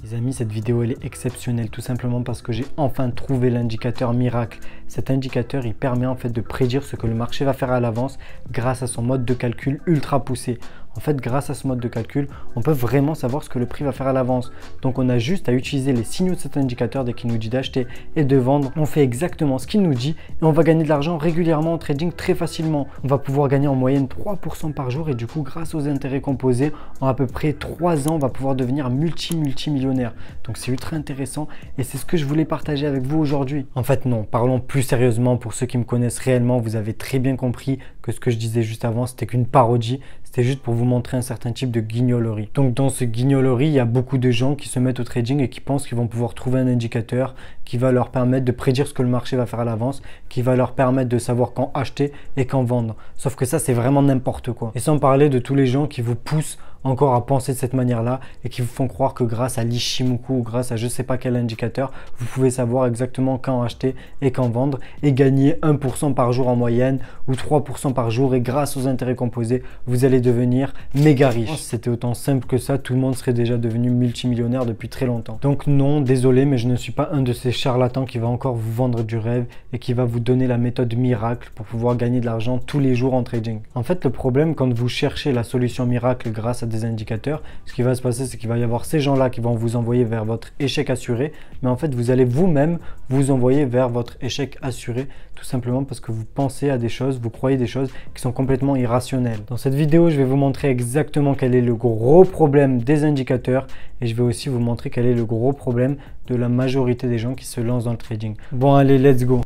Les amis, cette vidéo elle est exceptionnelle tout simplement parce que j'ai enfin trouvé l'indicateur miracle. Cet indicateur il permet en fait de prédire ce que le marché va faire à l'avance grâce à son mode de calcul ultra poussé. En fait, grâce à ce mode de calcul, on peut vraiment savoir ce que le prix va faire à l'avance. Donc on a juste à utiliser les signaux de cet indicateur dès qu'il nous dit d'acheter et de vendre. On fait exactement ce qu'il nous dit et on va gagner de l'argent régulièrement en trading très facilement. On va pouvoir gagner en moyenne 3% par jour et du coup grâce aux intérêts composés, en à peu près 3 ans, on va pouvoir devenir multimillionnaire. Donc c'est ultra intéressant et c'est ce que je voulais partager avec vous aujourd'hui. En fait non, parlons plus sérieusement. Pour ceux qui me connaissent réellement, vous avez très bien compris que ce que je disais juste avant, c'était qu'une parodie. C'était juste pour vous montrer un certain type de guignolerie. Donc dans ce guignolerie, il y a beaucoup de gens qui se mettent au trading et qui pensent qu'ils vont pouvoir trouver un indicateur qui va leur permettre de prédire ce que le marché va faire à l'avance, qui va leur permettre de savoir quand acheter et quand vendre. Sauf que ça, c'est vraiment n'importe quoi. Et sans parler de tous les gens qui vous poussent encore à penser de cette manière-là et qui vous font croire que grâce à l'Ishimoku ou grâce à je sais pas quel indicateur, vous pouvez savoir exactement quand acheter et quand vendre et gagner 1% par jour en moyenne ou 3% par jour et grâce aux intérêts composés, vous allez devenir méga riche. Si c'était autant simple que ça, tout le monde serait déjà devenu multimillionnaire depuis très longtemps. Donc non, désolé, mais je ne suis pas un de ces charlatans qui va encore vous vendre du rêve et qui va vous donner la méthode miracle pour pouvoir gagner de l'argent tous les jours en trading. En fait, le problème quand vous cherchez la solution miracle grâce à des indicateurs, ce qui va se passer, c'est qu'il va y avoir ces gens-là qui vont vous envoyer vers votre échec assuré, mais en fait, vous allez vous-même vous envoyer vers votre échec assuré, tout simplement parce que vous pensez à des choses, vous croyez des choses qui sont complètement irrationnelles. Dans cette vidéo, je vais vous montrer exactement quel est le gros problème des indicateurs et je vais aussi vous montrer quel est le gros problème de la majorité des gens qui se lancent dans le trading. Bon, allez, let's go!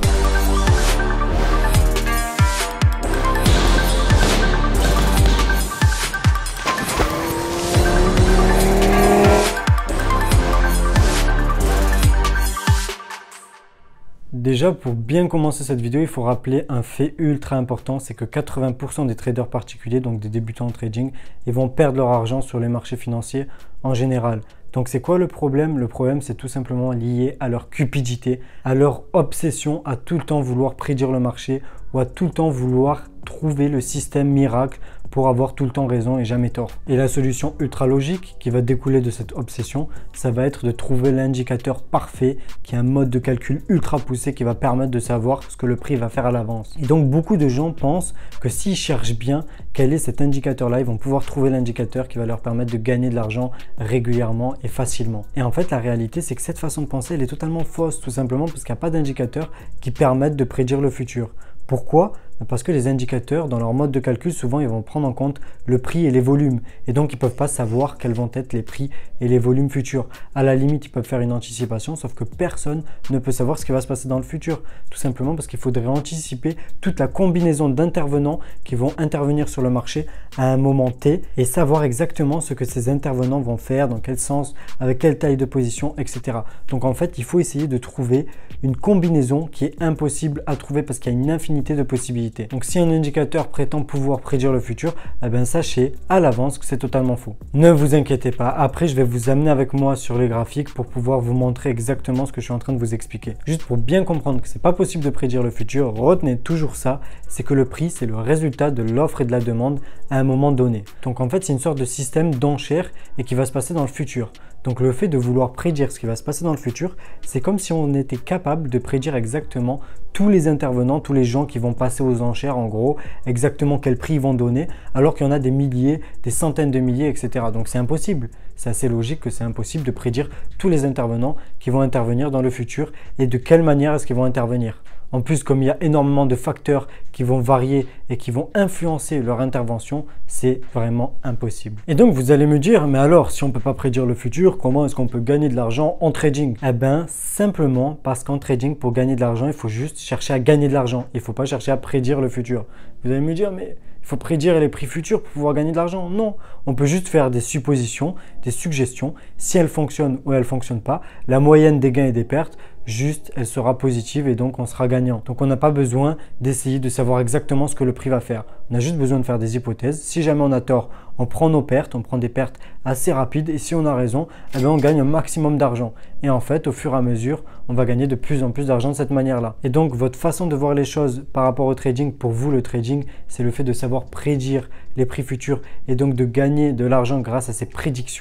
Déjà, pour bien commencer cette vidéo, il faut rappeler un fait ultra important, c'est que 80% des traders particuliers, donc des débutants en trading, ils vont perdre leur argent sur les marchés financiers en général. Donc c'est quoi le problème? Le problème, c'est tout simplement lié à leur cupidité, à leur obsession à tout le temps vouloir prédire le marché ou à tout le temps vouloir trouver le système miracle pour avoir tout le temps raison et jamais tort. Et la solution ultra logique qui va découler de cette obsession, ça va être de trouver l'indicateur parfait qui est un mode de calcul ultra poussé qui va permettre de savoir ce que le prix va faire à l'avance. Et donc beaucoup de gens pensent que s'ils cherchent bien quel est cet indicateur-là, ils vont pouvoir trouver l'indicateur qui va leur permettre de gagner de l'argent régulièrement et facilement. Et en fait, la réalité, c'est que cette façon de penser, elle est totalement fausse, tout simplement parce qu'il n'y a pas d'indicateur qui permette de prédire le futur. Pourquoi? Parce que les indicateurs, dans leur mode de calcul, souvent, ils vont prendre en compte le prix et les volumes. Et donc, ils ne peuvent pas savoir quels vont être les prix et les volumes futurs. À la limite, ils peuvent faire une anticipation, sauf que personne ne peut savoir ce qui va se passer dans le futur. Tout simplement parce qu'il faudrait anticiper toute la combinaison d'intervenants qui vont intervenir sur le marché à un moment T et savoir exactement ce que ces intervenants vont faire, dans quel sens, avec quelle taille de position, etc. Donc, en fait, il faut essayer de trouver une combinaison qui est impossible à trouver parce qu'il y a une infinité de possibilités. Donc si un indicateur prétend pouvoir prédire le futur, eh bien sachez à l'avance que c'est totalement faux. Ne vous inquiétez pas, après je vais vous amener avec moi sur les graphiques pour pouvoir vous montrer exactement ce que je suis en train de vous expliquer. Juste pour bien comprendre que c'est pas possible de prédire le futur, retenez toujours ça, c'est que le prix c'est le résultat de l'offre et de la demande à un moment donné. Donc en fait c'est une sorte de système d'enchère et qui va se passer dans le futur. Donc le fait de vouloir prédire ce qui va se passer dans le futur, c'est comme si on était capable de prédire exactement tous les intervenants, tous les gens qui vont passer aux enchères, en gros, exactement quel prix ils vont donner, alors qu'il y en a des milliers, des centaines de milliers, etc. Donc c'est impossible. C'est assez logique que c'est impossible de prédire tous les intervenants qui vont intervenir dans le futur et de quelle manière est-ce qu'ils vont intervenir. En plus, comme il y a énormément de facteurs qui vont varier et qui vont influencer leur intervention, c'est vraiment impossible. Et donc, vous allez me dire, mais alors, si on ne peut pas prédire le futur, comment est-ce qu'on peut gagner de l'argent en trading? Eh bien, simplement parce qu'en trading, pour gagner de l'argent, il faut juste chercher à gagner de l'argent. Il ne faut pas chercher à prédire le futur. Vous allez me dire, mais il faut prédire les prix futurs pour pouvoir gagner de l'argent. Non, on peut juste faire des suppositions, des suggestions. Si elles fonctionnent ou elles ne fonctionnent pas, la moyenne des gains et des pertes, juste elle sera positive et donc on sera gagnant. Donc on n'a pas besoin d'essayer de savoir exactement ce que le prix va faire. On a juste besoin de faire des hypothèses. Si jamais on a tort, on prend nos pertes, on prend des pertes assez rapides et si on a raison, eh bien on gagne un maximum d'argent. Et en fait, au fur et à mesure, on va gagner de plus en plus d'argent de cette manière-là. Et donc, votre façon de voir les choses par rapport au trading, pour vous, le trading, c'est le fait de savoir prédire les prix futurs et donc de gagner de l'argent grâce à ces prédictions.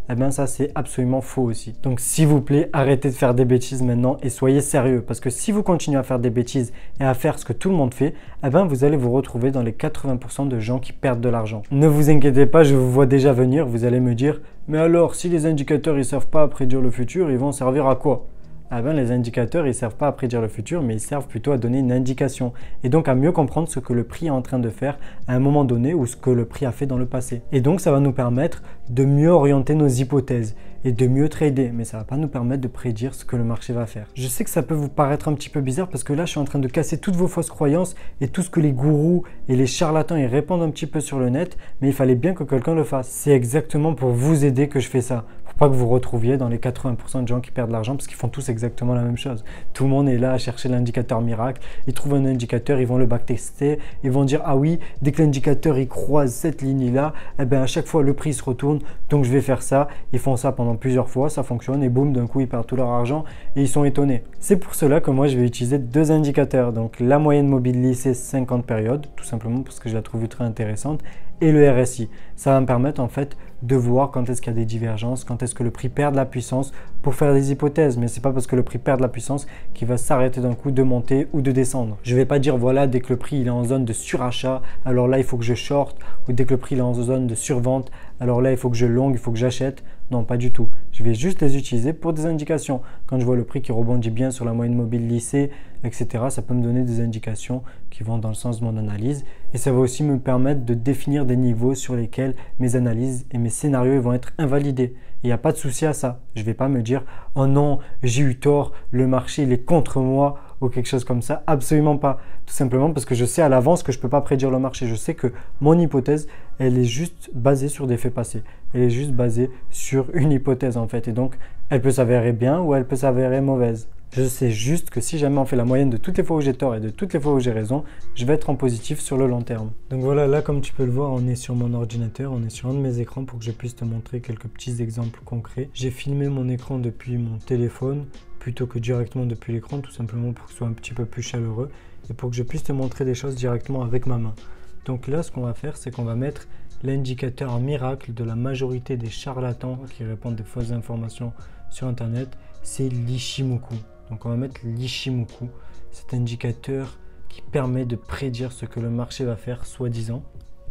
eh bien ça c'est absolument faux aussi. Donc s'il vous plaît, arrêtez de faire des bêtises maintenant et soyez sérieux parce que si vous continuez à faire des bêtises et à faire ce que tout le monde fait, eh bien vous allez vous retrouver dans les 80% de gens qui perdent de l'argent. Ne vous inquiétez pas, je vous vois déjà venir, vous allez me dire « Mais alors, si les indicateurs ne servent pas à prédire le futur, ils vont servir à quoi ?» Ah ben, les indicateurs, ils ne servent pas à prédire le futur, mais ils servent plutôt à donner une indication et donc à mieux comprendre ce que le prix est en train de faire à un moment donné ou ce que le prix a fait dans le passé. Et donc, ça va nous permettre de mieux orienter nos hypothèses et de mieux trader, mais ça ne va pas nous permettre de prédire ce que le marché va faire. Je sais que ça peut vous paraître un petit peu bizarre parce que là, je suis en train de casser toutes vos fausses croyances et tout ce que les gourous et les charlatans ils répandent un petit peu sur le net, mais il fallait bien que quelqu'un le fasse. C'est exactement pour vous aider que je fais ça. Pas que vous retrouviez dans les 80% de gens qui perdent de l'argent parce qu'ils font tous exactement la même chose. Tout le monde est là à chercher l'indicateur miracle. Ils trouvent un indicateur, ils vont le backtester, ils vont dire ah oui, dès que l'indicateur il croise cette ligne-là, eh bien à chaque fois le prix se retourne, donc je vais faire ça. Ils font ça pendant plusieurs fois, ça fonctionne et boum, d'un coup ils perdent tout leur argent et ils sont étonnés. C'est pour cela que moi je vais utiliser deux indicateurs, donc la moyenne mobile lissée 50 périodes, tout simplement parce que je la trouve ultra intéressante, et le RSI. Ça va me permettre en fait de voir quand est-ce qu'il y a des divergences, quand est-ce que le prix perd de la puissance pour faire des hypothèses. Mais c'est pas parce que le prix perd de la puissance qu'il va s'arrêter d'un coup de monter ou de descendre. Je vais pas dire voilà, dès que le prix il est en zone de surachat, alors là il faut que je short, ou dès que le prix il est en zone de survente, alors là il faut que je long, il faut que j'achète. Non, pas du tout. Je vais juste les utiliser pour des indications. Quand je vois le prix qui rebondit bien sur la moyenne mobile lissée, etc., ça peut me donner des indications qui vont dans le sens de mon analyse. Et ça va aussi me permettre de définir des niveaux sur lesquels mes analyses et mes scénarios vont être invalidés. Il n'y a pas de souci à ça. Je ne vais pas me dire « Oh non, j'ai eu tort, le marché il est contre moi » ou quelque chose comme ça. Absolument pas. Tout simplement parce que je sais à l'avance que je ne peux pas prédire le marché. Je sais que mon hypothèse, elle est juste basée sur des faits passés. Elle est juste basée sur une hypothèse en fait. Et donc, elle peut s'avérer bien ou elle peut s'avérer mauvaise. Je sais juste que si jamais on fait la moyenne de toutes les fois où j'ai tort et de toutes les fois où j'ai raison, je vais être en positif sur le long terme. Donc voilà, là comme tu peux le voir, on est sur mon ordinateur, on est sur un de mes écrans pour que je puisse te montrer quelques petits exemples concrets. J'ai filmé mon écran depuis mon téléphone plutôt que directement depuis l'écran, tout simplement pour que ce soit un petit peu plus chaleureux et pour que je puisse te montrer des choses directement avec ma main. Donc là, ce qu'on va faire, c'est qu'on va mettre l'indicateur miracle de la majorité des charlatans qui répandent des fausses informations sur Internet, c'est l'Ichimoku. Donc on va mettre l'Ichimoku, cet indicateur qui permet de prédire ce que le marché va faire, soi-disant.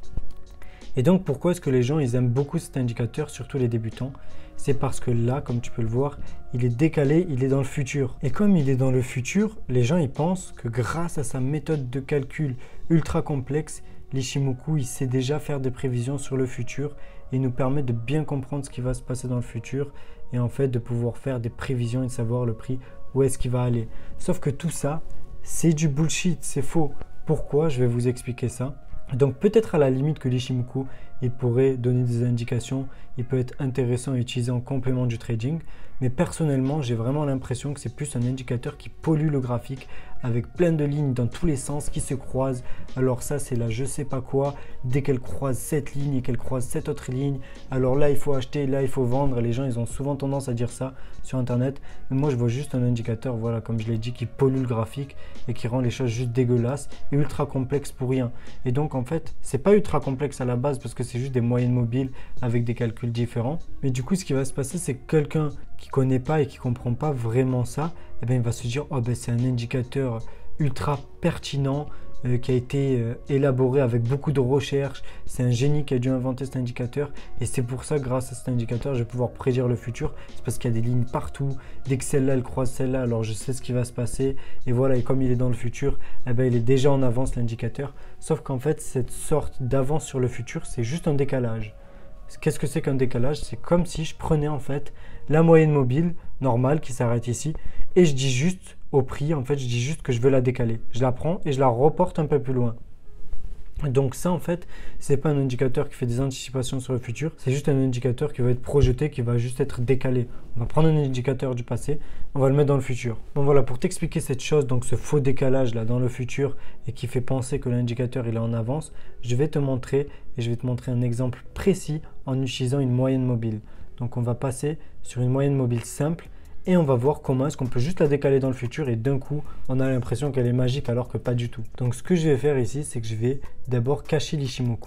Et donc pourquoi est-ce que les gens ils aiment beaucoup cet indicateur, surtout les débutants? C'est parce que là, comme tu peux le voir, il est décalé, il est dans le futur. Et comme il est dans le futur, les gens ils pensent que grâce à sa méthode de calcul ultra complexe, l'Ichimoku il sait déjà faire des prévisions sur le futur et nous permet de bien comprendre ce qui va se passer dans le futur et en fait de pouvoir faire des prévisions et de savoir le prix où est-ce qu'il va aller. Sauf que tout ça, c'est du bullshit, c'est faux. Pourquoi? Je vais vous expliquer ça. Donc peut-être à la limite que l'Ichimoku, il pourrait donner des indications, il peut être intéressant à utiliser en complément du trading, mais personnellement j'ai vraiment l'impression que c'est plus un indicateur qui pollue le graphique avec plein de lignes dans tous les sens qui se croisent. Alors ça c'est là je sais pas quoi, dès qu'elle croise cette ligne et qu'elle croise cette autre ligne, alors là il faut acheter, là il faut vendre. Les gens ils ont souvent tendance à dire ça sur internet, mais moi je vois juste un indicateur, voilà, comme je l'ai dit, qui pollue le graphique et qui rend les choses juste dégueulasses et ultra complexes pour rien. Et donc en fait c'est pas ultra complexe à la base parce que c'est juste des moyennes mobiles avec des calculs différents, mais du coup ce qui va se passer c'est que quelqu'un qui connaît pas et qui comprend pas vraiment ça, eh bien, il va se dire oh ben c'est un indicateur ultra pertinent qui a été élaboré avec beaucoup de recherches, c'est un génie qui a dû inventer cet indicateur et c'est pour ça grâce à cet indicateur je vais pouvoir prédire le futur. C'est parce qu'il y a des lignes partout, dès que celle-là elle croise celle-là, alors je sais ce qui va se passer et voilà. Et comme il est dans le futur, eh ben, il est déjà en avance l'indicateur, sauf qu'en fait cette sorte d'avance sur le futur c'est juste un décalage. Qu'est-ce que c'est qu'un décalage? C'est comme si je prenais en fait la moyenne mobile normale qui s'arrête ici et je dis juste au prix, en fait je dis juste que je veux la décaler. Je la prends et je la reporte un peu plus loin. Donc ça en fait, c'est pas un indicateur qui fait des anticipations sur le futur, c'est juste un indicateur qui va être projeté, qui va juste être décalé. On va prendre un indicateur du passé, on va le mettre dans le futur. Bon voilà, pour t'expliquer cette chose, donc ce faux décalage là dans le futur et qui fait penser que l'indicateur il est en avance, je vais te montrer et je vais te montrer un exemple précis en utilisant une moyenne mobile. Donc on va passer sur une moyenne mobile simple et on va voir comment est-ce qu'on peut juste la décaler dans le futur et d'un coup on a l'impression qu'elle est magique alors que pas du tout. Donc ce que je vais faire ici, c'est que je vais d'abord cacher l'Ichimoku.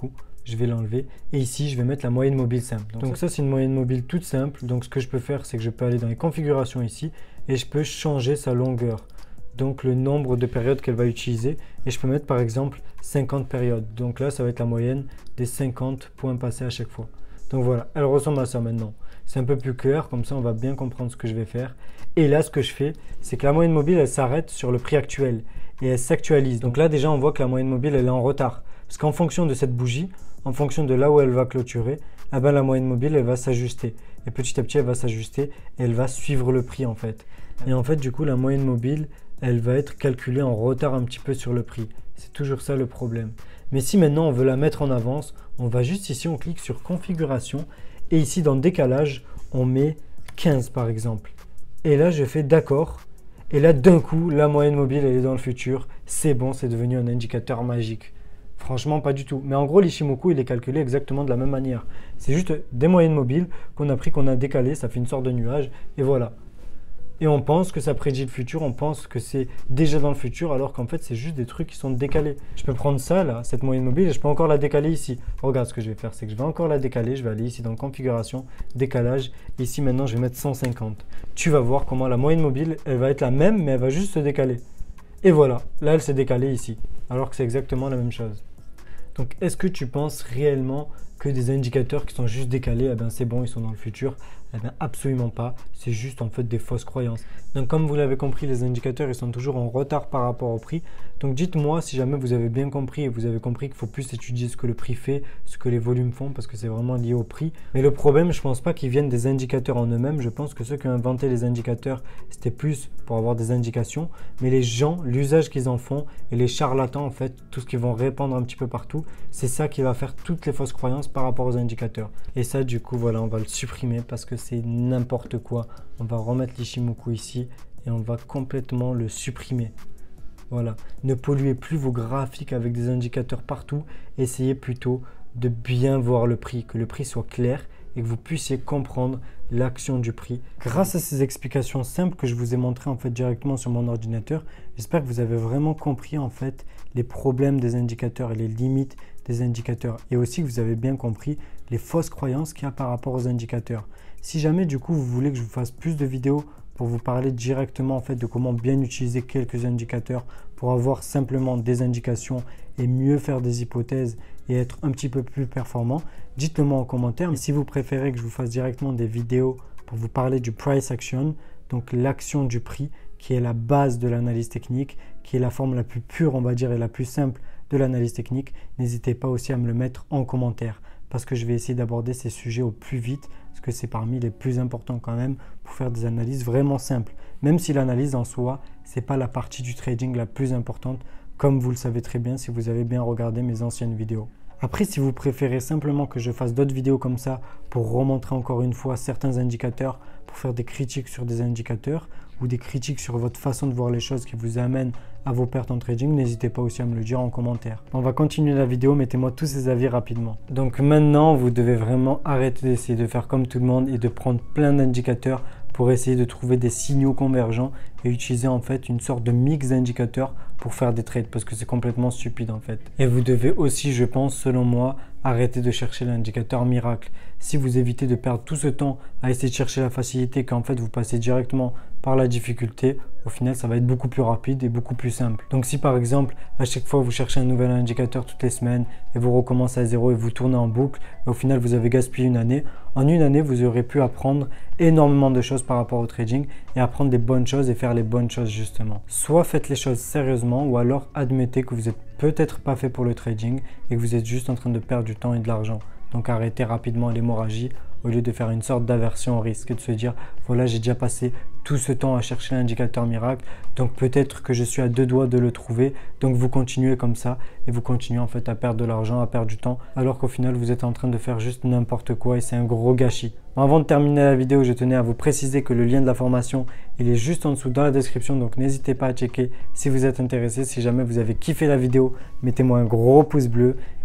je vais l'enlever. Et ici, je vais mettre la moyenne mobile simple. Donc ça, c'est une moyenne mobile toute simple. Donc ce que je peux faire, c'est que je peux aller dans les configurations ici et je peux changer sa longueur. Donc le nombre de périodes qu'elle va utiliser. Et je peux mettre par exemple 50 périodes. Donc là, ça va être la moyenne des 50 points passés à chaque fois. Donc voilà, elle ressemble à ça maintenant. C'est un peu plus clair, comme ça on va bien comprendre ce que je vais faire. Et là, ce que je fais, c'est que la moyenne mobile, elle s'arrête sur le prix actuel et elle s'actualise. Donc là, déjà, on voit que la moyenne mobile, elle est en retard. Parce qu'en fonction de cette bougie, en fonction de là où elle va clôturer, eh ben, la moyenne mobile, elle va s'ajuster. Et petit à petit, elle va s'ajuster et elle va suivre le prix en fait. Et en fait, du coup, la moyenne mobile, elle va être calculée en retard un petit peu sur le prix. C'est toujours ça le problème. Mais si maintenant on veut la mettre en avance, on va juste ici, on clique sur configuration et ici dans décalage, on met 15 par exemple. Et là, je fais d'accord. Et là, d'un coup, la moyenne mobile, elle est dans le futur. C'est bon, c'est devenu un indicateur magique. Franchement, pas du tout. Mais en gros, l'Ishimoku, il est calculé exactement de la même manière. C'est juste des moyennes mobiles qu'on a pris, qu'on a décalé. Ça fait une sorte de nuage. Et voilà. Et on pense que ça prédit le futur, on pense que c'est déjà dans le futur, alors qu'en fait, c'est juste des trucs qui sont décalés. Je peux prendre ça, là, cette moyenne mobile, et je peux encore la décaler ici. Regarde, ce que je vais faire, c'est que je vais encore la décaler. Je vais aller ici dans configuration, décalage. Ici, maintenant, je vais mettre 150. Tu vas voir comment la moyenne mobile, elle va être la même, mais elle va juste se décaler. Et voilà, là, elle s'est décalée ici, alors que c'est exactement la même chose. Donc, est-ce que tu penses réellement que des indicateurs qui sont juste décalés, eh ben, c'est bon, ils sont dans le futur? Eh bien, absolument pas. C'est juste en fait des fausses croyances. Donc, comme vous l'avez compris, les indicateurs, ils sont toujours en retard par rapport au prix. Donc, dites-moi si jamais vous avez bien compris et vous avez compris qu'il faut plus étudier ce que le prix fait, ce que les volumes font, parce que c'est vraiment lié au prix. Mais le problème, je pense pas qu'ils viennent des indicateurs en eux-mêmes. Je pense que ceux qui ont inventé les indicateurs, c'était plus pour avoir des indications. Mais les gens, l'usage qu'ils en font et les charlatans, en fait, tout ce qu'ils vont répandre un petit peu partout, c'est ça qui va faire toutes les fausses croyances par rapport aux indicateurs. Et ça, du coup, voilà, on va le supprimer parce que c'est n'importe quoi. On va remettre l'Ishimoku ici et on va complètement le supprimer. Voilà, ne polluez plus vos graphiques avec des indicateurs partout. Essayez plutôt de bien voir le prix, que le prix soit clair et que vous puissiez comprendre l'action du prix. Grâce à ces explications simples que je vous ai montrées en fait directement sur mon ordinateur, j'espère que vous avez vraiment compris en fait les problèmes des indicateurs et les limites des indicateurs et aussi que vous avez bien compris les fausses croyances qu'il y a par rapport aux indicateurs. Si jamais du coup vous voulez que je vous fasse plus de vidéos pour vous parler directement en fait de comment bien utiliser quelques indicateurs pour avoir simplement des indications et mieux faire des hypothèses et être un petit peu plus performant, dites-le moi en commentaire. Mais si vous préférez que je vous fasse directement des vidéos pour vous parler du price action, donc l'action du prix qui est la base de l'analyse technique, qui est la forme la plus pure on va dire et la plus simple de l'analyse technique, n'hésitez pas aussi à me le mettre en commentaire parce que je vais essayer d'aborder ces sujets au plus vite parce que c'est parmi les plus importants quand même pour faire des analyses vraiment simples. Même si l'analyse en soi, c'est pas la partie du trading la plus importante comme vous le savez très bien si vous avez bien regardé mes anciennes vidéos. Après, si vous préférez simplement que je fasse d'autres vidéos comme ça pour remontrer encore une fois certains indicateurs, pour faire des critiques sur des indicateurs ou des critiques sur votre façon de voir les choses qui vous amènent à vos pertes en trading, n'hésitez pas aussi à me le dire en commentaire. On va continuer la vidéo, mettez-moi tous ces avis rapidement. Donc maintenant, vous devez vraiment arrêter d'essayer de faire comme tout le monde et de prendre plein d'indicateurs pour essayer de trouver des signaux convergents et utiliser en fait une sorte de mix d'indicateurs pour faire des trades parce que c'est complètement stupide en fait. Et vous devez aussi, je pense, selon moi, arrêter de chercher l'indicateur miracle. Si vous évitez de perdre tout ce temps à essayer de chercher la facilité qu'en fait vous passez directement par la difficulté, au final ça va être beaucoup plus rapide et beaucoup plus simple. Donc si par exemple à chaque fois vous cherchez un nouvel indicateur toutes les semaines et vous recommencez à zéro et vous tournez en boucle, au final vous avez gaspillé une année. En une année vous aurez pu apprendre énormément de choses par rapport au trading et apprendre des bonnes choses et faire les bonnes choses justement. Soit faites les choses sérieusement ou alors admettez que vous n'êtes peut-être pas fait pour le trading et que vous êtes juste en train de perdre du temps et de l'argent. Donc arrêtez rapidement l'hémorragie au lieu de faire une sorte d'aversion au risque et de se dire voilà, j'ai déjà passé tout ce temps à chercher l'indicateur miracle, donc peut-être que je suis à deux doigts de le trouver, donc vous continuez comme ça et vous continuez en fait à perdre de l'argent, à perdre du temps, alors qu'au final vous êtes en train de faire juste n'importe quoi et c'est un gros gâchis. Avant de terminer la vidéo, je tenais à vous préciser que le lien de la formation, il est juste en dessous dans la description, donc n'hésitez pas à checker si vous êtes intéressé. Si jamais vous avez kiffé la vidéo, mettez-moi un gros pouce bleu.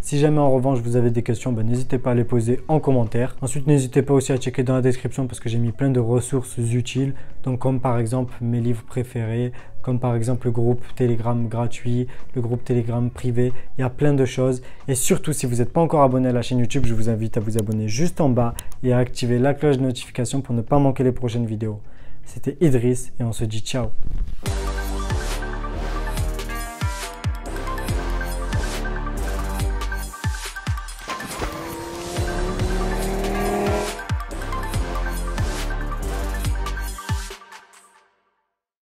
Si jamais en revanche vous avez des questions, n'hésitez pas à les poser en commentaire. Ensuite, n'hésitez pas aussi à checker dans la description parce que j'ai mis plein de ressources utiles, donc comme par exemple mes livres préférés, comme par exemple le groupe Telegram gratuit, le groupe Telegram privé. Il y a plein de choses. Et surtout, si vous n'êtes pas encore abonné à la chaîne YouTube, je vous invite à vous abonner juste en bas et à activer la cloche de notification pour ne pas manquer les prochaines vidéos. C'était Idriss et on se dit ciao.